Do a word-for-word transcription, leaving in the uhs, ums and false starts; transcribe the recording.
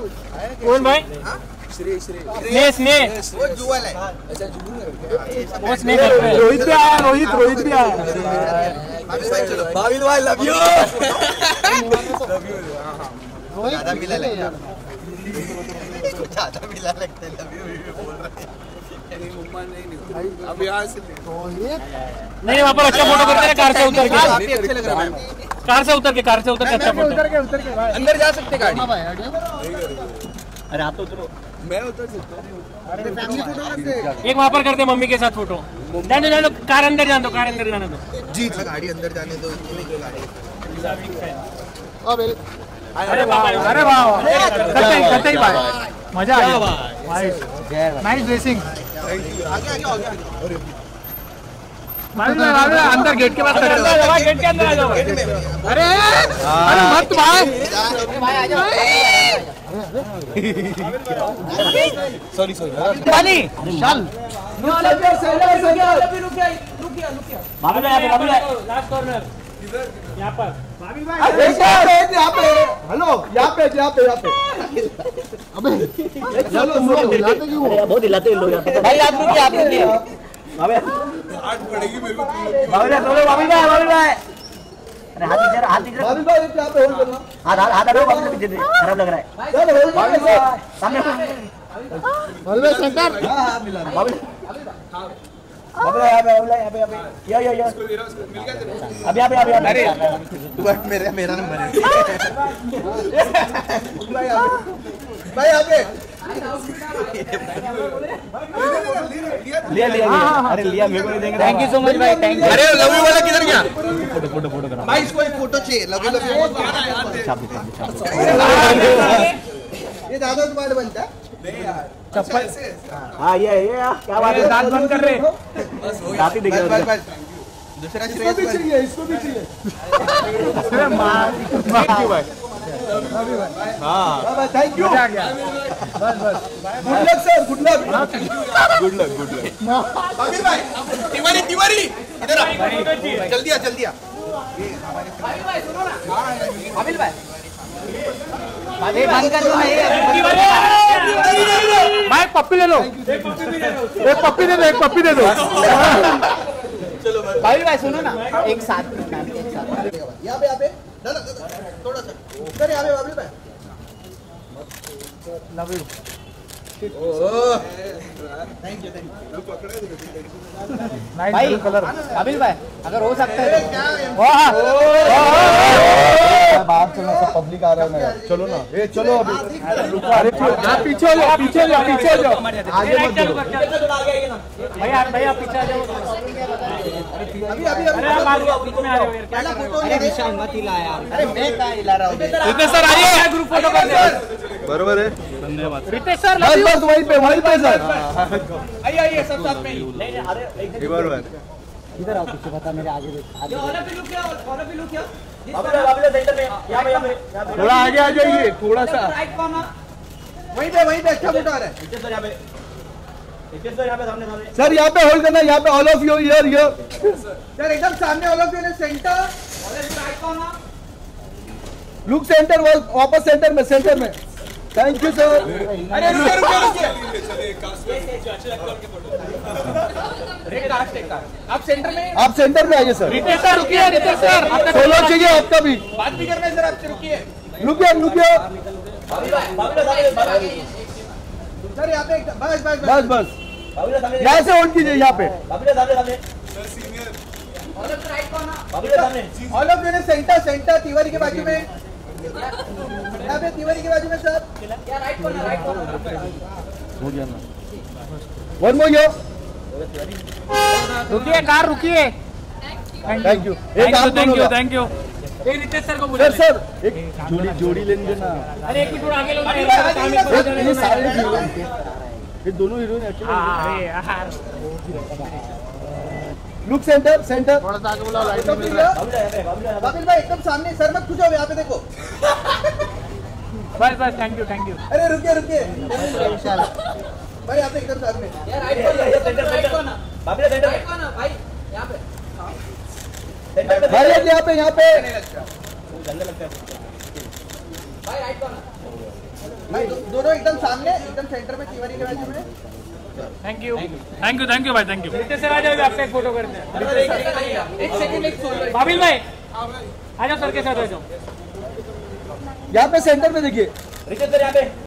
कौन भाई? श्री श्री स्नेह स्नेह वो जुगल है। अच्छा जुगल है। वो स्नेह करता है। रोहित भी आया, रोहित रोहित भी आया। बाबिल भाई लव यू। Love you. ज्यादा मिला लगता ज्यादा मिला लगता है लव यू बोल रहे हैं। मम्मा नहीं नहीं अब यहाँ से नहीं, वहाँ पर अच्छा फोटो करते हैं कार से उतर के। अच्छे लग रहा है। कार से उतर के कार से उतर के अच्छा फोटो। उतर के उतर के भाई अंदर जा सकते गाड़ी। अरे आप तो उतरो। मैं उतर सकता हूँ। अरे फैमिली फोटो करते। एक वहाँ पर करते मम्मी के साथ फोटो। जाने जाने दो, कार अंदर जाने दो, कार अंदर जाने दो। जी जी गाड़ी अंदर जाने दो। अरे वाह अरे वाह कतई कतई भाई मजा आ गया भाई। Nice dressing. आगे आगे आगे भाई भाई अंदर गेट के पास गेट के अंदर आ जाओ। अरे अरे मत भाई। सॉरी सॉरी पानी चल बाबू भाई, बाबू भाई, लास्ट कॉर्नर यहाँ पर। यहाँ पे हेलो यहाँ पे यहाँ पे यहाँ पे अबे चलो तुम लोग हिलाते क्यों? बहुत हिलाते हैं लोग यहाँ पे। भाई आप रुकिए, आप रुकिए। बाबू आठ पड़ेगी मेरे को। बाबू भाई, बाबू भाई, बाबू भाई। अरे हाथ इधर, हाथ इधर। भाभी भाई यहाँ पे होल्ड करना। हाथ हाथ हाथ हटाओ, बाबू भाई पीछे से। खराब लग रहा है। चल होल्ड कर सामने हलवे सेंटर। हां हां मिला बाबू बाबू यहाँ पे, बाबू यहाँ पे, यहाँ पे। यो यो यो अब यहाँ पे, यहाँ पे। अरे तू बस मेरा मेरा नंबर है भाई यहाँ पे भाई यहाँ पे लिया लिया लिया। अरे लिया, मेरे को नहीं देंगे। थैंक यू सो मच भाई, थैंक यू। अरे लव यू वाला किधर गया? फोटो फोटो फोटो करा। भाई इसको एक फोटो चाहिए लव यू लव यू ये दादा तुम्हारे बनता है चप्पल। हाँ ये ये क्या बात है, दांत बंद कर रहे। दांत ही दिख बस रहा बस है। बस दूसरा इसको भी श्रेयस चाहिए इसको भी चाहिए। अरे माँ थैंक यू भाई। हां थैंक यू मजा आ गया। बस बस good luck sir good luck good luck good luck. Babil भाई तिवारी तिवारी इधर आ जल्दी आ जल्दी आ अमिल भाई अरे बंद कर दो भाई पप्पी ले लो। एक पप्पी दे दो, एक पप्पी दे दो। चलो भाई भाई सुनो ना, एक साथ एक साथ। यहाँ पे यहाँ पे दादा दादा थोड़ा सा सर यहाँ पे बाबिल भाई love you. Oh thank you thank भाई कलर अमिल भाई अगर हो सकता है तो। वाह बाहर चलना सब पब्लिक आ रहा है मेरा चलो ना ए चलो अभी अरे आप पीछे हो जाओ, पीछे हो जाओ, पीछे हो जाओ। आगे मत जाओ। भाई आप भाई आप पीछे आ जाओ। अभी अभी अरे आप आ जाओ, बीच में आ रहे हो यार। पहला फोटो अरे विशाल मत हिला यार। अरे मैं कहाँ हिला रहा हूँ रितेश सर आइए, ग्रुप फोटो करते हैं। बरोबर है। धन्यवाद रितेश सर। बस बस वहीं पे वहीं पे सर। आइए आइए सब साथ में ही। नहीं नहीं अरे एक बार बार इधर आओ, पीछे पता मेरे आगे आगे। वाला भी लुक क्या, वाला भी लुक क्या? बाबू बाबू सेंटर में यहाँ पे यहाँ पे थोड़ा आगे आ जाइए, थोड़ा सा। Right corner. वहीं पे वहीं पे अच्छा फोटो आ रहा है रितेश सर यहाँ पे, रितेश सर यहाँ पे सामने सामने। सर यहाँ पे होल्ड करना, यहाँ पे all of you here here. Sir एकदम सामने ऑल ऑफ यू ने centre right corner. Look centre वापस सेंटर में, सेंटर में। Thank you sir. अरे रुकिए रुकिए रुकिए आप सेंटर में आप सेंटर में आइए सर। रितेश सर रुकिए, रितेश सर सोलो चाहिए आपका भी। बात भी करना है सर आपसे रुकिए रुकिए रुकिए सर यहाँ पे एक- बस बस बस बस यहाँ से होल्ड कीजिए, यहाँ पे। ऑल ऑफ यू ने सेंटर सेंटर तिवारी के बाजू में यहाँ पे तिवारी के बाजू में सर वन मोर हियर। रुकिए, कार रुकिए। Thank you. एक आप थैंक यू दोनों का। Thank you. एक रितेश सर को बुला सर सर एक जोड़ी जोड़ी लेने देना। अरे एक मिनट आगे लो। एक ये सारे हीरोइन, ये दोनों हीरोइन एक्चुअली। अरे यार लुक सेंटर सेंटर। थोड़ा सा आगे बुलाओ, लाइट बाबिल भाई एकदम सामने सर मत पूछो यहाँ पे देखो बस बस थैंक यू थैंक यू। अरे रुकिए रुकिए भाई यहाँ पे एकदम सामने भाई यहाँ पे यहाँ पे भाई दो- दोनों एकदम सामने, एकदम सेंटर में तिवारी के बाजू में। Thank you thank you thank you भाई थैंक यू सर आ जाओ आपका एक फोटो करते हैं एक सेकंड एक सोलो बाबिल भाई आ जाओ सर के साथ आ जाओ यहाँ पे सेंटर में देखिए रितेश सर यहाँ पे